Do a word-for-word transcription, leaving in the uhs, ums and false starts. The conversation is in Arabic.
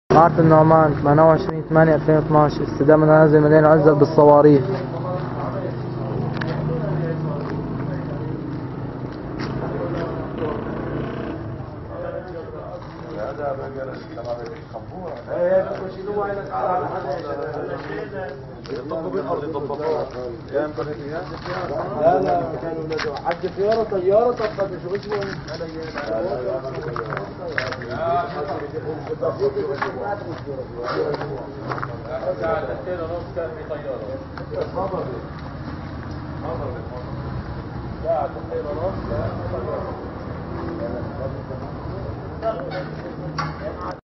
قاعة النعمان ثمانية وعشرين ثمانية ألفين واثناشر استدامة منازل مدينة عزت بالصواريخ. لا لا كانوا ولادوا حج طيارة طيارة طب شو اسمه ساعة